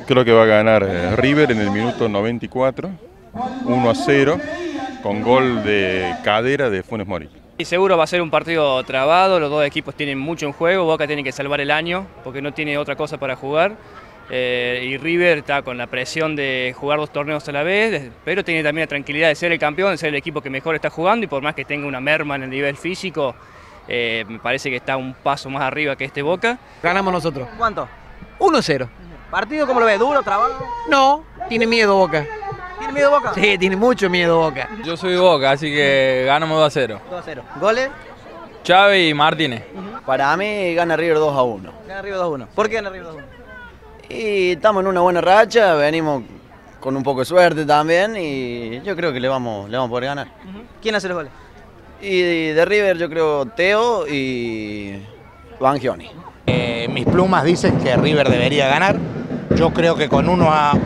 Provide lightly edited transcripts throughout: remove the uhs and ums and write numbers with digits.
Creo que va a ganar River en el minuto 94, 1-0, con gol de cadera de Funes Mori. Y seguro va a ser un partido trabado, los dos equipos tienen mucho en juego, Boca tiene que salvar el año porque no tiene otra cosa para jugar. Y River está con la presión de jugar dos torneos a la vez, pero tiene también la tranquilidad de ser el campeón, de ser el equipo que mejor está jugando, y por más que tenga una merma en el nivel físico, me parece que está un paso más arriba que este Boca. Ganamos nosotros. ¿Cuánto? 1-0. ¿Partido cómo lo ves? ¿Duro, trabado? No, tiene miedo Boca. ¿Tiene miedo Boca? Sí, tiene mucho miedo Boca. Yo soy Boca, así que ganamos 2-0. 2-0. ¿Goles? Chávez y Martínez. Para mí gana River 2-1. Gana River 2-1. ¿Por qué gana River 2-1? Y estamos en una buena racha, venimos con un poco de suerte también y yo creo que le vamos a poder ganar. ¿Quién hace los goles? Y de River yo creo Teo y Bangioni. Mis plumas dicen que River debería ganar. Yo creo que con un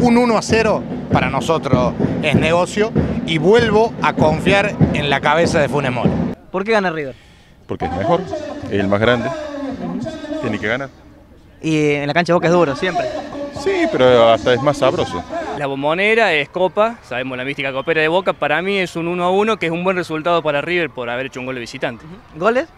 1-0 para nosotros es negocio y vuelvo a confiar en la cabeza de Funes Mori. ¿Por qué gana River? Porque es mejor, es el más grande, tiene que ganar. Y en la cancha de Boca es duro, siempre. Sí, pero hasta es más sabroso. La Bombonera es Copa, sabemos la mística copera de Boca, para mí es un 1-1 que es un buen resultado para River por haber hecho un gol de visitante. ¿Goles?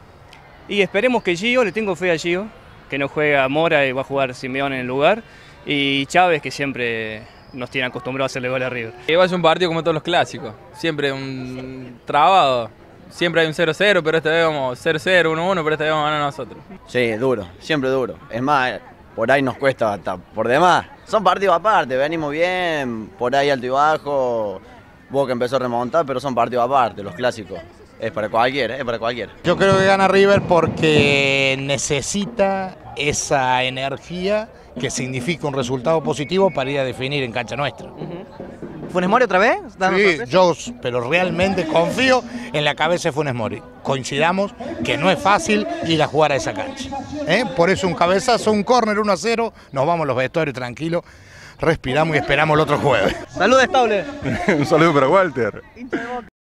Y esperemos que Gio, le tengo fe a Gio, que no juega Mora y va a jugar Simeone en el lugar, y Chávez, que siempre nos tiene acostumbrados a hacerle gol a River. Va a ser un partido como todos los clásicos, siempre un trabado. Siempre hay un 0-0, pero esta vez vamos 0-0, 1-1, pero esta vez vamos a ganar nosotros. Sí, duro, siempre duro. Es más, por ahí nos cuesta hasta por demás. Son partidos aparte, venimos bien, por ahí alto y bajo. Boca empezó a remontar, pero son partidos aparte, los clásicos. Es para cualquiera, es para cualquiera. Yo creo que gana River porque necesita esa energía que significa un resultado positivo para ir a definir en cancha nuestra. ¿Funes Mori otra vez? Sí, pero realmente confío en la cabeza de Funes Mori. Coincidamos que no es fácil ir a jugar a esa cancha. Por eso un cabezazo, un córner 1-0, nos vamos a los vestuarios tranquilos, respiramos y esperamos el otro jueves. Saludos, Estable. Un saludo para Walter.